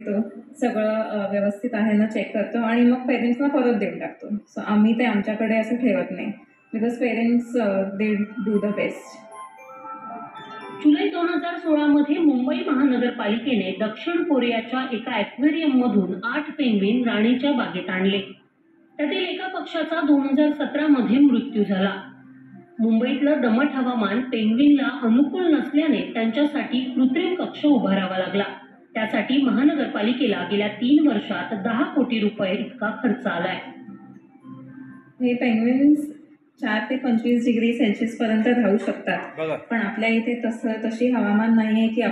तो सगळं व्यवस्थित आहे ना चेक करतो आणि मग पेरेंट्सना परत देऊन टाकतो. सो आम्ही ते आमच्याकडे असं ठेवत नाही because parents they do the best. जुलै 2016 मध्ये मुंबई महानगरपालिकेने दक्षिण कोरियाच्या एका ॲक्वेरियम मधून 8 पेंग्विन राणीच्या बागेत आणले. त्यातील एका पक्षाचा 2017 मध्ये मृत्यू झाला. मुंबईतलं दमट हवामान पेंग्विनला अनुकूल नसल्याने त्यांच्यासाठी कृत्रिम कक्ष उभारावा लागला. त्यासाठी महानगरपालिकेला गेल्या 3 वर्षात 10 कोटी रुपये इतका खर्च आलाय. हे पेंग्विन्स 4 ते 25 डिग्री सेल्सिअस पर्यंत राहू शकतात, पण आपल्या इथे तशी हवामान नाहीये की